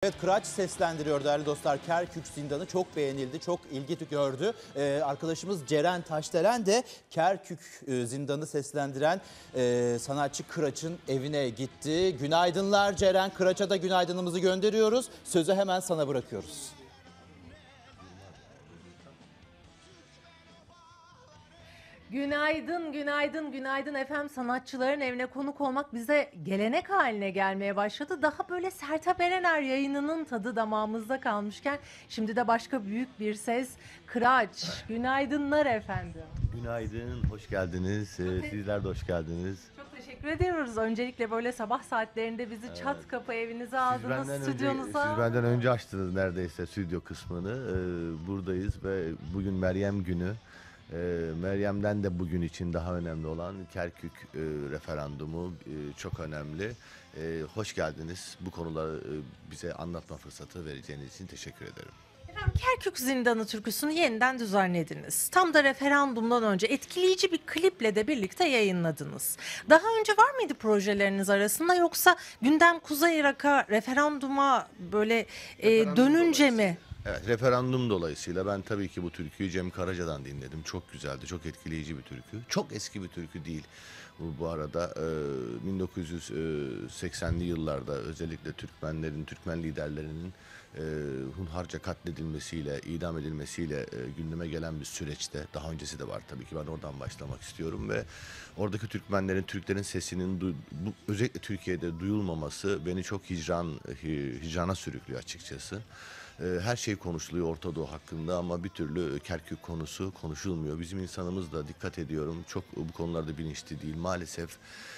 Evet, Kıraç seslendiriyor değerli dostlar. Kerkük Zindanı çok beğenildi, çok ilgi gördü. Arkadaşımız Ceren Taşdelen de Kerkük Zindanı seslendiren sanatçı Kıraç'ın evine gitti. Günaydınlar Ceren, Kıraç'a da günaydınımızı gönderiyoruz. Sözü hemen sana bırakıyoruz. Günaydın, günaydın, günaydın efendim. Sanatçıların evine konuk olmak bize gelenek haline gelmeye başladı. Daha böyle Sertab Erener yayınının tadı damağımızda kalmışken şimdi de başka büyük bir ses Kıraç. Günaydınlar efendim. Günaydın, hoş geldiniz. Sizler de hoş geldiniz. Çok teşekkür ediyoruz. Öncelikle böyle sabah saatlerinde bizi çat kapı evinize aldınız, stüdyonuza. Siz benden önce açtınız neredeyse stüdyo kısmını. Buradayız ve bugün Meryem günü. Meryem'den de bugün için daha önemli olan Kerkük referandumu çok önemli. Hoş geldiniz. Bu konuları bize anlatma fırsatı vereceğiniz için teşekkür ederim. Efendim, Kerkük Zindanı türküsünü yeniden düzenlediniz. Tam da referandumdan önce etkileyici bir kliple de birlikte yayınladınız. Daha önce var mıydı projeleriniz arasında, yoksa gündem Kuzey Irak'a referanduma böyle dönünce mi? Evet, referandum dolayısıyla ben tabii ki bu türküyü Cem Karaca'dan dinledim. Çok güzeldi, çok etkileyici bir türkü. Çok eski bir türkü değil. Bu arada 1980'li yıllarda özellikle Türkmen liderlerinin hunharca katledilmesiyle, idam edilmesiyle gündeme gelen bir süreçte, daha öncesi de var tabii ki, ben oradan başlamak istiyorum ve oradaki Türklerin sesinin özellikle Türkiye'de duyulmaması beni çok hicrana sürüklüyor açıkçası. Her şey konuşuluyor Orta Doğu hakkında ama bir türlü Kerkük konusu konuşulmuyor. Bizim insanımız da, dikkat ediyorum, çok bu konularda bilinçli değil. Maalesef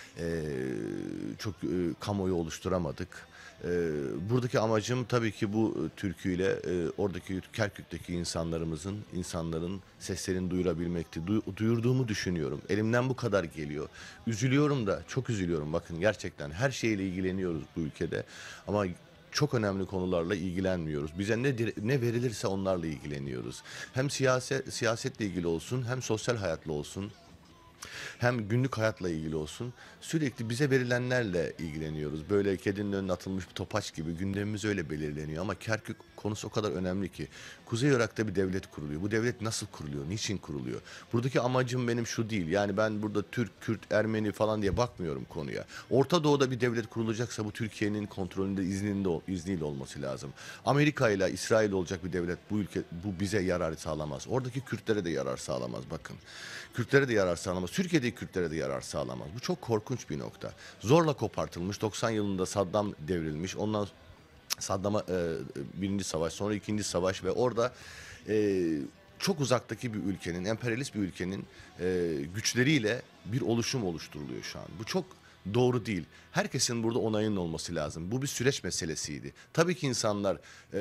çok kamuoyu oluşturamadık. Buradaki amacım tabii ki bu türküyle oradaki Kerkük'teki insanların seslerini duyurabilmekti. Duyurduğumu düşünüyorum. Elimden bu kadar geliyor. Üzülüyorum da, çok üzülüyorum. Bakın, gerçekten her şeyle ilgileniyoruz bu ülkede ama çok önemli konularla ilgilenmiyoruz. Bize ne verilirse onlarla ilgileniyoruz. Hem siyasetle ilgili olsun, hem sosyal hayatla olsun, hem günlük hayatla ilgili olsun, sürekli bize verilenlerle ilgileniyoruz. Böyle kedinin önüne atılmış bir topaç gibi gündemimiz öyle belirleniyor. Ama Kerkük konusu o kadar önemli ki. Kuzey Irak'ta bir devlet kuruluyor. Bu devlet nasıl kuruluyor? Niçin kuruluyor? Buradaki amacım benim şu değil. Yani ben burada Türk, Kürt, Ermeni falan diye bakmıyorum konuya. Orta Doğu'da bir devlet kurulacaksa bu Türkiye'nin kontrolünde, izniyle olması lazım. Amerika ile İsrail olacak bir devlet bu bize yarar sağlamaz. Oradaki Kürtlere de yarar sağlamaz, bakın. Kürtlere de yarar sağlamaz. Türkiye'deki Kürtlere de yarar sağlamaz. Bu çok korkunç bir nokta. Zorla kopartılmış. 90 yılında Saddam devrilmiş. Ondan Saddam'a birinci savaş, sonra ikinci savaş ve orada çok uzaktaki bir ülkenin, emperyalist bir ülkenin güçleriyle bir oluşum oluşturuluyor şu an. Bu çok doğru değil. Herkesin burada onayının olması lazım. Bu bir süreç meselesiydi. Tabii ki insanlar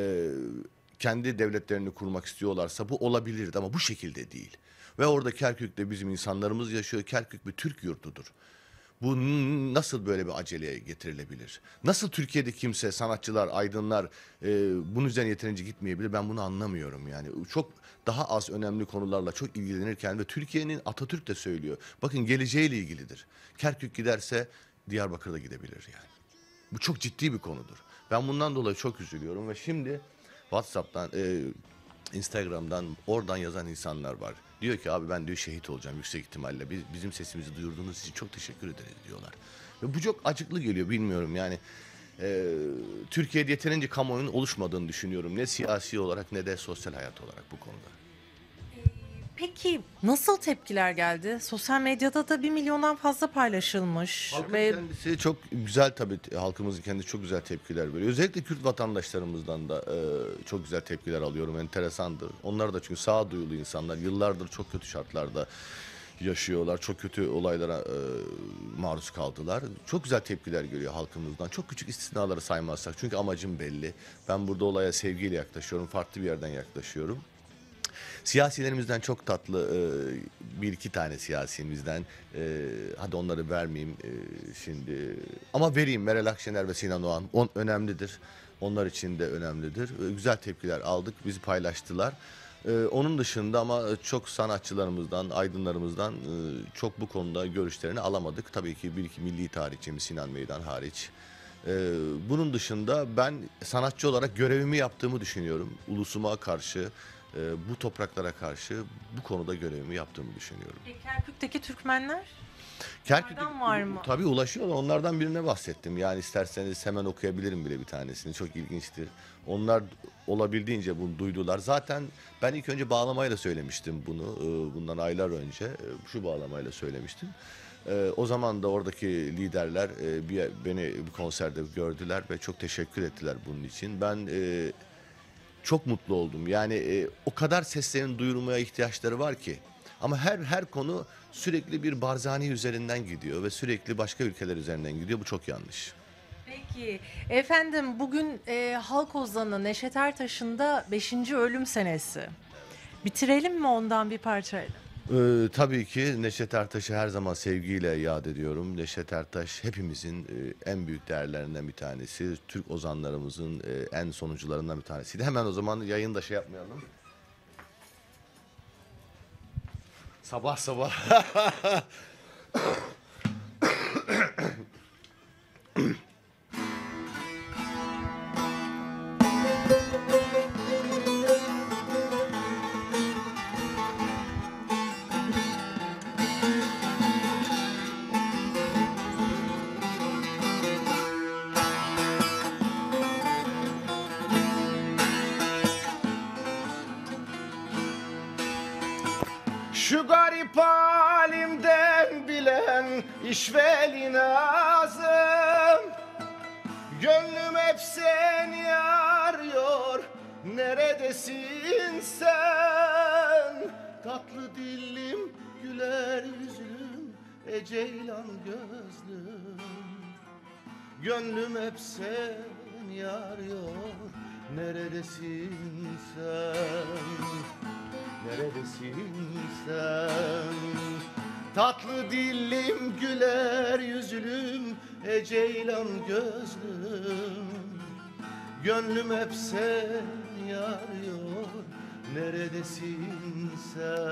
kendi devletlerini kurmak istiyorlarsa bu olabilirdi ama bu şekilde değil. Ve orada Kerkük'te bizim insanlarımız yaşıyor. Kerkük bir Türk yurdudur. Bu nasıl böyle bir aceleye getirilebilir? Nasıl Türkiye'de kimse, sanatçılar, aydınlar bunun üzerine yeterince gitmeyebilir? Ben bunu anlamıyorum yani. Çok daha az önemli konularla çok ilgilenirken ve Türkiye'nin, Atatürk de söylüyor. Bakın, geleceğiyle ilgilidir. Kerkük giderse Diyarbakır'da gidebilir yani. Bu çok ciddi bir konudur. Ben bundan dolayı çok üzülüyorum ve şimdi WhatsApp'tan, Instagram'dan, oradan yazan insanlar var. Diyor ki abi ben diyor şehit olacağım yüksek ihtimalle. Bizim sesimizi duyurduğunuz için çok teşekkür ederiz diyorlar. Ve bu çok acıklı geliyor, bilmiyorum yani. Türkiye'de yeterince kamuoyunun oluşmadığını düşünüyorum. Ne siyasi olarak ne de sosyal hayat olarak bu konuda. Peki nasıl tepkiler geldi? Sosyal medyada da 1 milyondan fazla paylaşılmış. Halkın Ve kendisi çok güzel, tabii halkımızın kendisi çok güzel tepkiler veriyor. Özellikle Kürt vatandaşlarımızdan da çok güzel tepkiler alıyorum. Enteresandır. Onlar da çünkü sağduyulu insanlar. Yıllardır çok kötü şartlarda yaşıyorlar. Çok kötü olaylara maruz kaldılar. Çok güzel tepkiler geliyor halkımızdan. Çok küçük istisnaları saymazsak. Çünkü amacım belli. Ben burada olaya sevgiyle yaklaşıyorum. Farklı bir yerden yaklaşıyorum. Siyasilerimizden çok tatlı bir iki tane siyasimizden, hadi onları vermeyeyim şimdi ama vereyim, Meral Akşener ve Sinan Oğan önemlidir. Onlar için de önemlidir. Güzel tepkiler aldık, bizi paylaştılar. Onun dışında ama çok sanatçılarımızdan, aydınlarımızdan çok bu konuda görüşlerini alamadık. Tabii ki bir iki milli tarihçimiz Sinan Meydan hariç. Bunun dışında ben sanatçı olarak görevimi yaptığımı düşünüyorum. Ulusuma karşı, bu topraklara karşı bu konuda görevimi yaptığımı düşünüyorum. Kerkük'teki Türkmenler? Kerkük Onlardan var mı? tabii ulaşıyorlar. Onlardan birine bahsettim. Yani isterseniz hemen okuyabilirim bile bir tanesini. Çok ilginçtir. Onlar olabildiğince bunu duydular. Zaten ben ilk önce bağlamayla söylemiştim bunu. Bundan aylar önce şu bağlamayla söylemiştim. O zaman da oradaki liderler beni bir konserde gördüler ve çok teşekkür ettiler bunun için. Ben çok mutlu oldum. Yani o kadar seslerin duyurulmaya ihtiyaçları var ki. Ama her konu sürekli bir Barzani üzerinden gidiyor ve sürekli başka ülkeler üzerinden gidiyor. Bu çok yanlış. Peki efendim, bugün halk ozanı Neşet Ertaş'ın da 5. ölüm senesi. Bitirelim mi ondan bir parçayla? Tabii ki Neşet Ertaş'ı her zaman sevgiyle yad ediyorum. Neşet Ertaş hepimizin en büyük değerlerinden bir tanesi. Türk ozanlarımızın en sonuncularından bir tanesiydi. Hemen o zaman yayında şey yapmayalım. Sabah sabah. Şu garip halimden bilen işveli nazım, gönlüm hep seni arıyor, neredesin sen? Tatlı dilim, güler yüzlüm, ceylan gözlüm, gönlüm hep seni arıyor, neredesin sen? Neredesin sen? Tatlı dilim, güler yüzlüm, ceylan gözlüm, gönlüm hep seni arıyor, neredesin sen?